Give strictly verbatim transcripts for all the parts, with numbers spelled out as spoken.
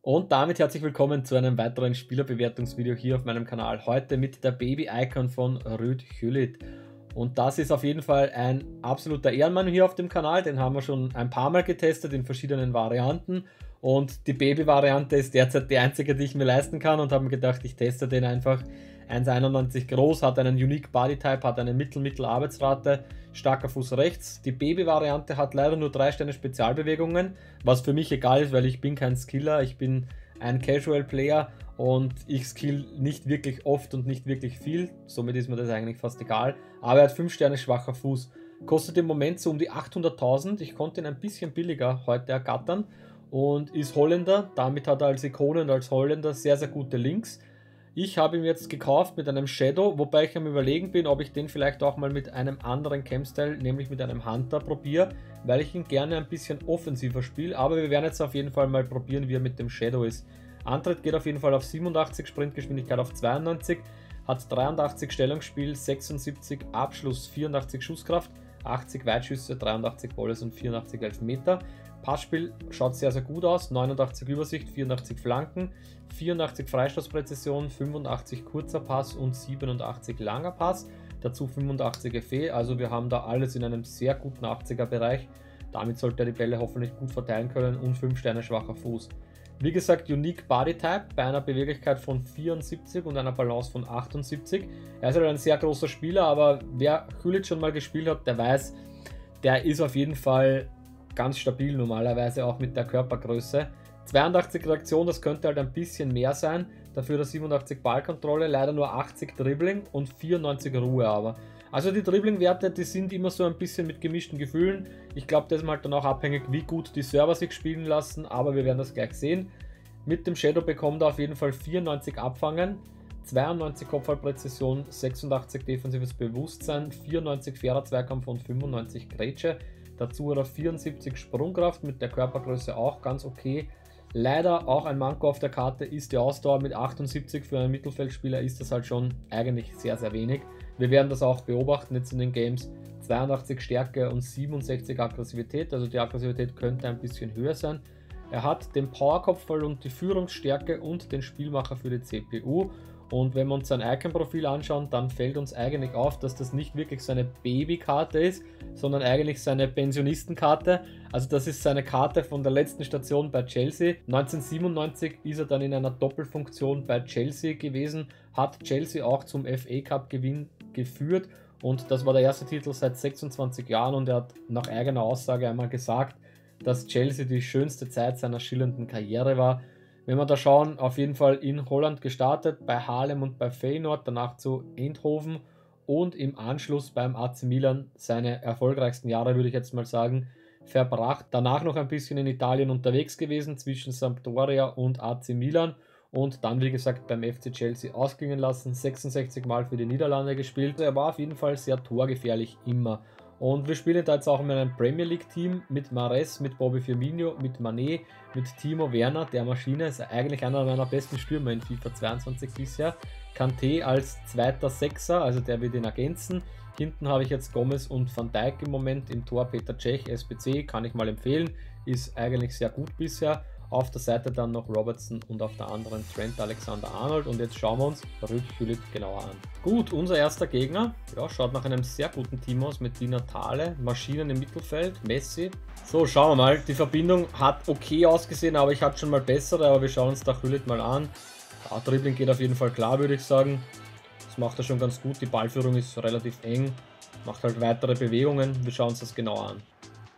Und damit herzlich willkommen zu einem weiteren Spielerbewertungsvideo hier auf meinem Kanal. Heute mit der Baby-Icon von Ruud Gullit. Und das ist auf jeden Fall ein absoluter Ehrenmann hier auf dem Kanal. Den haben wir schon ein paar Mal getestet in verschiedenen Varianten. Und die Baby-Variante ist derzeit die einzige, die ich mir leisten kann. Und habe mir gedacht, ich teste den einfach. eins Komma einundneunzig groß, hat einen Unique Body Type, hat eine Mittel-Mittel-Arbeitsrate, starker Fuß rechts. Die Baby-Variante hat leider nur drei Sterne Spezialbewegungen, was für mich egal ist, weil ich bin kein Skiller, ich bin ein Casual-Player und ich skill nicht wirklich oft und nicht wirklich viel, somit ist mir das eigentlich fast egal. Aber er hat fünf Sterne schwacher Fuß, kostet im Moment so um die achthunderttausend, ich konnte ihn ein bisschen billiger heute ergattern und ist Holländer, damit hat er als Ikone und als Holländer sehr, sehr gute Links. Ich habe ihn jetzt gekauft mit einem Shadow, wobei ich am Überlegen bin, ob ich den vielleicht auch mal mit einem anderen Cam-Style, nämlich mit einem Hunter, probiere, weil ich ihn gerne ein bisschen offensiver spiele. Aber wir werden jetzt auf jeden Fall mal probieren, wie er mit dem Shadow ist. Antritt geht auf jeden Fall auf siebenundachtzig, Sprintgeschwindigkeit auf zweiundneunzig, hat dreiundachtzig Stellungsspiel, sechsundsiebzig Abschluss, vierundachtzig Schusskraft, achtzig Weitschüsse, dreiundachtzig Volleys und vierundachtzig Elfmeter. Passspiel schaut sehr, sehr gut aus, neunundachtzig Übersicht, vierundachtzig Flanken, vierundachtzig Freistoßpräzision, fünfundachtzig kurzer Pass und siebenundachtzig langer Pass, dazu fünfundachtzig F E, also wir haben da alles in einem sehr guten achtziger Bereich, damit sollte er die Bälle hoffentlich gut verteilen können und fünf Sterne schwacher Fuß. Wie gesagt, Unique Body Type bei einer Beweglichkeit von vierundsiebzig und einer Balance von achtundsiebzig. Er ist halt ein sehr großer Spieler, aber wer Gullit schon mal gespielt hat, der weiß, der ist auf jeden Fall ganz stabil normalerweise, auch mit der Körpergröße. zweiundachtzig Reaktion, das könnte halt ein bisschen mehr sein, dafür der siebenundachtzig Ballkontrolle, leider nur achtzig Dribbling und vierundneunzig Ruhe aber. Also die Dribbling-Werte, die sind immer so ein bisschen mit gemischten Gefühlen. Ich glaube, das ist halt dann auch abhängig, wie gut die Server sich spielen lassen, aber wir werden das gleich sehen. Mit dem Shadow bekommt er auf jeden Fall vierundneunzig Abfangen, zweiundneunzig Kopfballpräzision, sechsundachtzig defensives Bewusstsein, vierundneunzig fairer Zweikampf und fünfundneunzig Grätsche. Dazu hat er vierundsiebzig Sprungkraft, mit der Körpergröße auch ganz okay. Leider auch ein Manko auf der Karte ist die Ausdauer mit achtundsiebzig. Für einen Mittelfeldspieler ist das halt schon eigentlich sehr, sehr wenig. Wir werden das auch beobachten jetzt in den Games. zweiundachtzig Stärke und siebenundsechzig Aggressivität, also die Aggressivität könnte ein bisschen höher sein. Er hat den Powerkopfball und die Führungsstärke und den Spielmacher für die C P U. Und wenn wir uns sein Icon-Profil anschauen, dann fällt uns eigentlich auf, dass das nicht wirklich seine Babykarte ist, sondern eigentlich seine Pensionistenkarte. Also das ist seine Karte von der letzten Station bei Chelsea. neunzehnhundertsiebenundneunzig ist er dann in einer Doppelfunktion bei Chelsea gewesen, hat Chelsea auch zum F A Cup Gewinn geführt und das war der erste Titel seit sechsundzwanzig Jahren und er hat nach eigener Aussage einmal gesagt, dass Chelsea die schönste Zeit seiner schillernden Karriere war. Wenn wir da schauen, auf jeden Fall in Holland gestartet, bei Haarlem und bei Feyenoord, danach zu Eindhoven und im Anschluss beim A C Milan seine erfolgreichsten Jahre, würde ich jetzt mal sagen, verbracht. Danach noch ein bisschen in Italien unterwegs gewesen, zwischen Sampdoria und A C Milan und dann, wie gesagt, beim F C Chelsea ausklingen lassen, sechsundsechzig Mal für die Niederlande gespielt. Er war auf jeden Fall sehr torgefährlich immer. Und wir spielen da jetzt auch in einem Premier League Team mit Mahrez, mit Bobby Firmino, mit Mané, mit Timo Werner, der Maschine, ist eigentlich einer meiner besten Stürmer in FIFA zweiundzwanzig bisher. Kanté als zweiter Sechser, also der wird ihn ergänzen. Hinten habe ich jetzt Gomez und Van Dijk im Moment, im Tor Petr Cech, S B C, kann ich mal empfehlen, ist eigentlich sehr gut bisher. Auf der Seite dann noch Robertson und auf der anderen Trent Alexander-Arnold. Und jetzt schauen wir uns Ruud Gullit genauer an. Gut, unser erster Gegner, ja, schaut nach einem sehr guten Team aus mit Di Natale, Maschinen im Mittelfeld, Messi. So, schauen wir mal, die Verbindung hat okay ausgesehen, aber ich hatte schon mal bessere, aber wir schauen uns da Gullit mal an. Ja, Dribbling geht auf jeden Fall klar, würde ich sagen. Das macht er schon ganz gut, die Ballführung ist relativ eng, macht halt weitere Bewegungen, wir schauen uns das genauer an.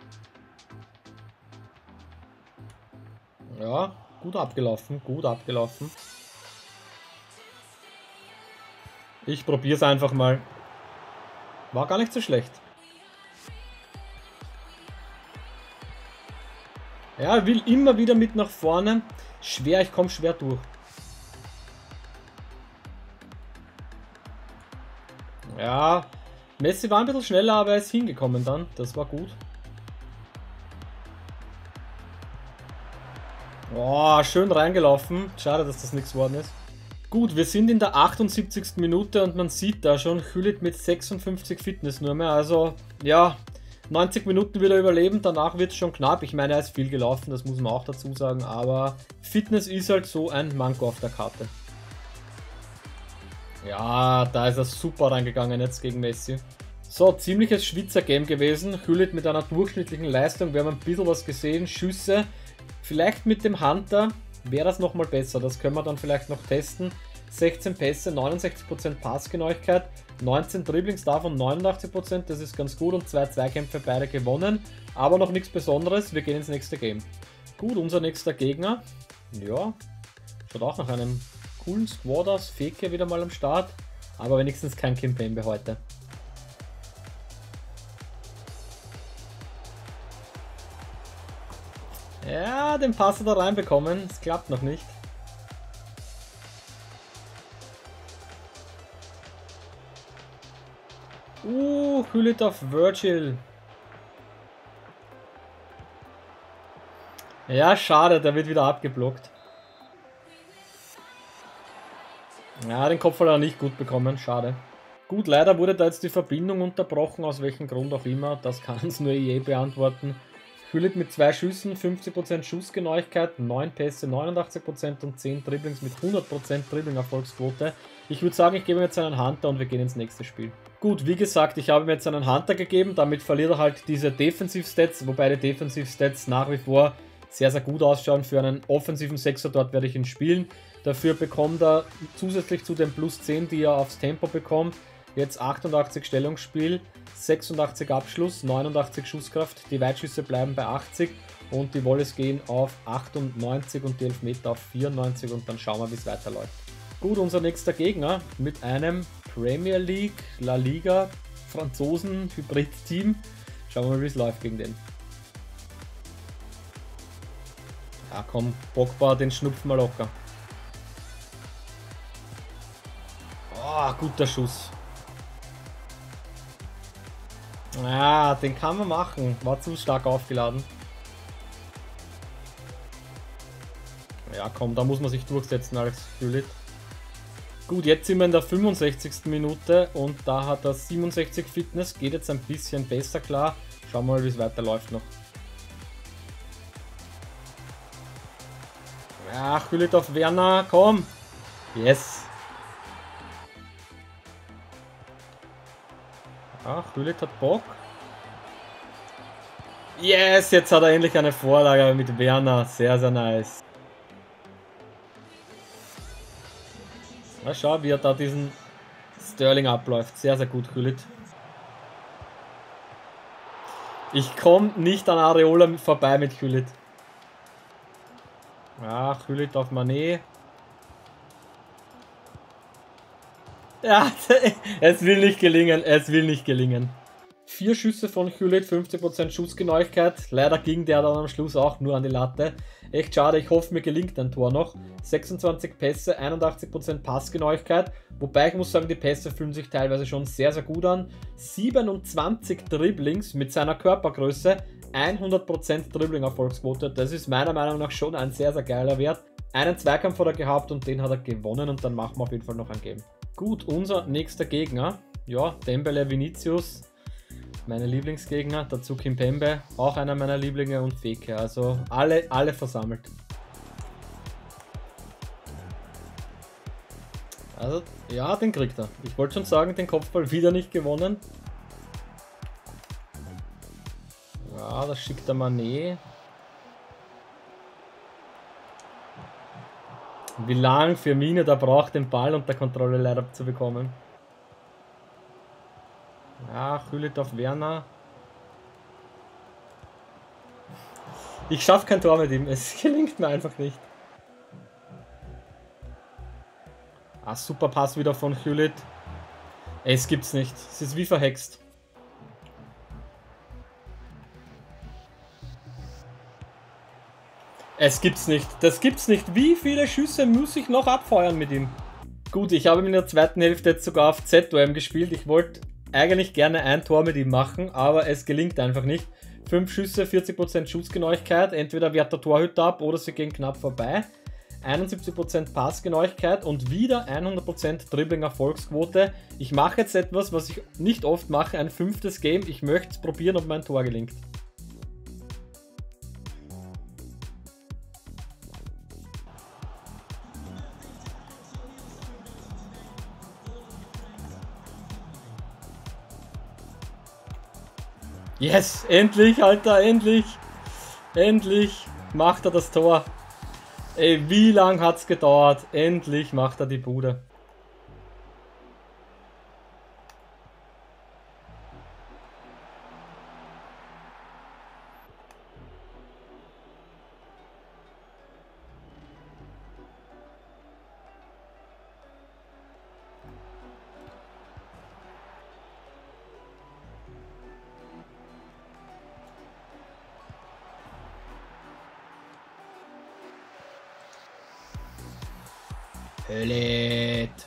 Ja, gut abgelaufen, gut abgelaufen. Ich probiere es einfach mal. War gar nicht so schlecht. Ja, will immer wieder mit nach vorne. Schwer, ich komme schwer durch. Ja, Messi war ein bisschen schneller, aber er ist hingekommen dann. Das war gut. Oh, schön reingelaufen. Schade, dass das nichts geworden ist. Gut, wir sind in der achtundsiebzigsten Minute und man sieht da schon Gullit mit sechsundfünfzig Fitness nur mehr. Also, ja, neunzig Minuten will er überleben, danach wird es schon knapp. Ich meine, er ist viel gelaufen, das muss man auch dazu sagen, aber Fitness ist halt so ein Manko auf der Karte. Ja, da ist er super reingegangen jetzt gegen Messi. So, ziemliches Schwitzer-Game gewesen. Hüllit mit einer durchschnittlichen Leistung. Wir haben ein bisschen was gesehen. Schüsse. Vielleicht mit dem Hunter wäre das nochmal besser. Das können wir dann vielleicht noch testen. sechzehn Pässe, neunundsechzig Prozent Passgenauigkeit, neunzehn Dribblings, davon neunundachtzig Prozent. Das ist ganz gut und zwei Zweikämpfe beide gewonnen. Aber noch nichts Besonderes. Wir gehen ins nächste Game. Gut, unser nächster Gegner. Ja, schaut auch nach einem coolen Squad aus. Feke wieder mal am Start. Aber wenigstens kein Kimpembe heute. Ja, den Pass hat er reinbekommen. Es klappt noch nicht. Uh, Hüllit auf Virgil. Ja, schade, der wird wieder abgeblockt. Ja, den Kopf hat er nicht gut bekommen, schade. Gut, leider wurde da jetzt die Verbindung unterbrochen, aus welchem Grund auch immer. Das kann uns nur E A beantworten. Hüllit mit zwei Schüssen, fünfzig Prozent Schussgenauigkeit, neun Pässe, neunundachtzig Prozent und zehn Dribblings mit hundert Prozent Dribbling-Erfolgsquote. Ich würde sagen, ich gebe ihm jetzt einen Hunter und wir gehen ins nächste Spiel. Gut, wie gesagt, ich habe ihm jetzt einen Hunter gegeben, damit verliert er halt diese Defensiv-Stats, wobei die Defensiv-Stats nach wie vor sehr, sehr gut ausschauen. Für einen offensiven Sechser dort werde ich ihn spielen. Dafür bekommt er zusätzlich zu den plus zehn, die er aufs Tempo bekommt, jetzt achtundachtzig Stellungsspiel, sechsundachtzig Abschluss, neunundachtzig Schusskraft, die Weitschüsse bleiben bei achtzig und die Volleys gehen auf achtundneunzig und die Elfmeter auf vierundneunzig und dann schauen wir, wie es weiterläuft. Gut, unser nächster Gegner mit einem Premier League, La Liga, Franzosen, Hybrid-Team. Schauen wir mal, wie es läuft gegen den. Ja komm, Pogba, den schnupfen wir locker. Oh, guter Schuss. Ja, den kann man machen. War zu stark aufgeladen. Ja, komm, da muss man sich durchsetzen als Hüllit. Gut, jetzt sind wir in der fünfundsechzigsten Minute und da hat er siebenundsechzig Fitness. Geht jetzt ein bisschen besser klar. Schauen wir mal, wie es weiterläuft noch. Ja, Hüllit auf Werner, komm. Yes. Ach, Hüllit hat Bock. Yes, jetzt hat er endlich eine Vorlage mit Werner. Sehr, sehr nice. Mal schauen, wie er da diesen Sterling abläuft. Sehr, sehr gut, Hüllit. Ich komme nicht an Areola vorbei mit Hüllit. Ach, Hüllit auf Mané. Ja, es will nicht gelingen, es will nicht gelingen. Vier Schüsse von Hüllit, fünfzig Prozent Schussgenauigkeit. Leider ging der dann am Schluss auch nur an die Latte. Echt schade, ich hoffe, mir gelingt ein Tor noch. sechsundzwanzig Pässe, einundachtzig Prozent Passgenauigkeit. Wobei ich muss sagen, die Pässe fühlen sich teilweise schon sehr, sehr gut an. siebenundzwanzig Dribblings mit seiner Körpergröße, hundert Prozent Dribbling-Erfolgsquote. Das ist meiner Meinung nach schon ein sehr, sehr geiler Wert. Einen Zweikampf hat er gehabt und den hat er gewonnen und dann machen wir auf jeden Fall noch ein Game. Gut, unser nächster Gegner. Ja, Dembele, Vinicius. Meine Lieblingsgegner, dazu Kimpembe, auch einer meiner Lieblinge und Feke, also alle, alle versammelt. Also, ja, den kriegt er. Ich wollte schon sagen, den Kopfball wieder nicht gewonnen. Ja, das schickt der Mané. Wie lang Firmino da braucht, den Ball unter Kontrolle leider zu bekommen. Ja, Hüllit auf Werner. Ich schaffe kein Tor mit ihm, es gelingt mir einfach nicht. Ah, super Pass wieder von Hüllit. Es gibt's nicht, es ist wie verhext. Es gibt's nicht, das gibt's nicht. Wie viele Schüsse muss ich noch abfeuern mit ihm? Gut, ich habe in der zweiten Hälfte jetzt sogar auf Z O M gespielt. Ich wollte eigentlich gerne ein Tor mit ihm machen, aber es gelingt einfach nicht. fünf Schüsse, vierzig Prozent Schussgenauigkeit. Entweder wehrt der Torhüter ab oder sie gehen knapp vorbei. einundsiebzig Prozent Passgenauigkeit und wieder hundert Prozent Dribbling-Erfolgsquote. Ich mache jetzt etwas, was ich nicht oft mache, ein fünftes Game. Ich möchte es probieren, ob mein Tor gelingt. Yes, endlich, Alter, endlich. Endlich macht er das Tor. Ey, wie lang hat's gedauert? Endlich macht er die Bude. Hüllit.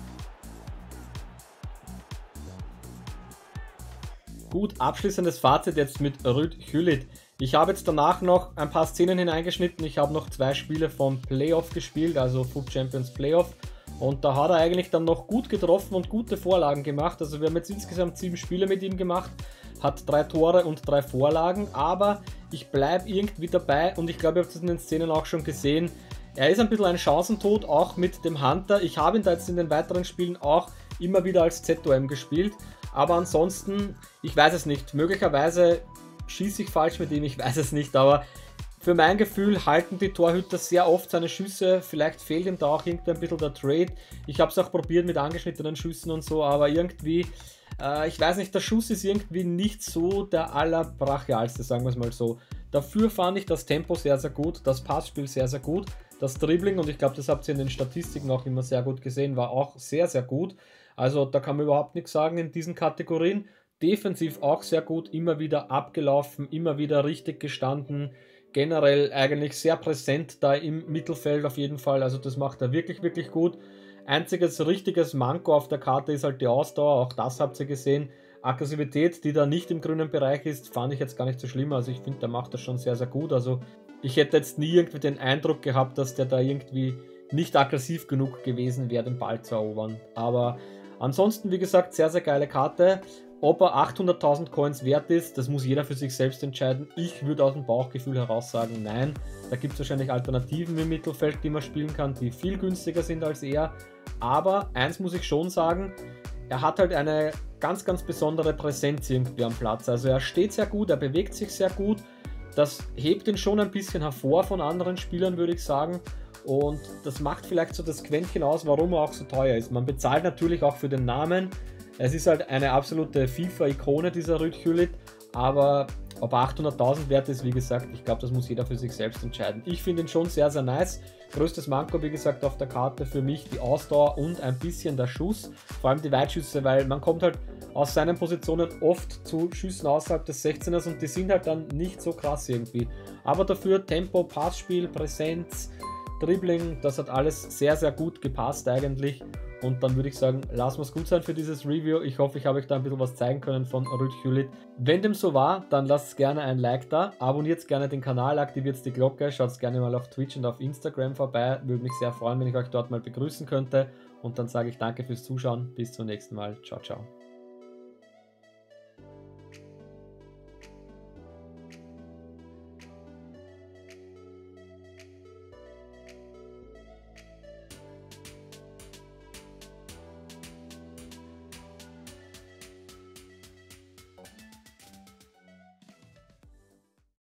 Gut, abschließendes Fazit jetzt mit Ruud Gullit. Ich habe jetzt danach noch ein paar Szenen hineingeschnitten. Ich habe noch zwei Spiele vom Playoff gespielt, also Foot Champions Playoff. Und da hat er eigentlich dann noch gut getroffen und gute Vorlagen gemacht. Also wir haben jetzt insgesamt sieben Spiele mit ihm gemacht. Hat drei Tore und drei Vorlagen. Aber ich bleibe irgendwie dabei und ich glaube, ihr habt es in den Szenen auch schon gesehen. Er ist ein bisschen ein Chancentod, auch mit dem Hunter. Ich habe ihn da jetzt in den weiteren Spielen auch immer wieder als Z O M gespielt. Aber ansonsten, ich weiß es nicht. Möglicherweise schieße ich falsch mit ihm, ich weiß es nicht. Aber für mein Gefühl halten die Torhüter sehr oft seine Schüsse. Vielleicht fehlt ihm da auch irgendwie ein bisschen der Trade. Ich habe es auch probiert mit angeschnittenen Schüssen und so, aber irgendwie, äh, ich weiß nicht, der Schuss ist irgendwie nicht so der allerbrachialste, sagen wir es mal so. Dafür fand ich das Tempo sehr, sehr gut, das Passspiel sehr, sehr gut. Das Dribbling, und ich glaube, das habt ihr in den Statistiken auch immer sehr gut gesehen, war auch sehr, sehr gut. Also da kann man überhaupt nichts sagen in diesen Kategorien. Defensiv auch sehr gut, immer wieder abgelaufen, immer wieder richtig gestanden. Generell eigentlich sehr präsent da im Mittelfeld auf jeden Fall. Also das macht er wirklich, wirklich gut. Einziges richtiges Manko auf der Karte ist halt die Ausdauer, auch das habt ihr gesehen. Aggressivität, die da nicht im grünen Bereich ist, fand ich jetzt gar nicht so schlimm. Also ich finde, der macht das schon sehr, sehr gut. Also ich hätte jetzt nie irgendwie den Eindruck gehabt, dass der da irgendwie nicht aggressiv genug gewesen wäre, den Ball zu erobern. Aber ansonsten, wie gesagt, sehr, sehr geile Karte. Ob er achthunderttausend Coins wert ist, das muss jeder für sich selbst entscheiden. Ich würde aus dem Bauchgefühl heraus sagen, nein. Da gibt es wahrscheinlich Alternativen im Mittelfeld, die man spielen kann, die viel günstiger sind als er. Aber eins muss ich schon sagen, er hat halt eine ganz, ganz besondere Präsenz irgendwie am Platz. Also er steht sehr gut, er bewegt sich sehr gut. Das hebt ihn schon ein bisschen hervor von anderen Spielern, würde ich sagen. Und das macht vielleicht so das Quäntchen aus, warum er auch so teuer ist. Man bezahlt natürlich auch für den Namen. Es ist halt eine absolute FIFA-Ikone, dieser Ruud Gullit. Aber ob achthunderttausend wert ist, wie gesagt, ich glaube, das muss jeder für sich selbst entscheiden. Ich finde ihn schon sehr, sehr nice. Größtes Manko, wie gesagt, auf der Karte für mich die Ausdauer und ein bisschen der Schuss. Vor allem die Weitschüsse, weil man kommt halt aus seinen Positionen oft zu Schüssen außerhalb des sechzehners und die sind halt dann nicht so krass irgendwie. Aber dafür Tempo, Passspiel, Präsenz, Dribbling, das hat alles sehr, sehr gut gepasst eigentlich. Und dann würde ich sagen, lassen wir es gut sein für dieses Review. Ich hoffe, ich habe euch da ein bisschen was zeigen können von Ruud Gullit. Wenn dem so war, dann lasst gerne ein Like da, abonniert gerne den Kanal, aktiviert die Glocke, schaut gerne mal auf Twitch und auf Instagram vorbei. Würde mich sehr freuen, wenn ich euch dort mal begrüßen könnte. Und dann sage ich danke fürs Zuschauen, bis zum nächsten Mal. Ciao, ciao.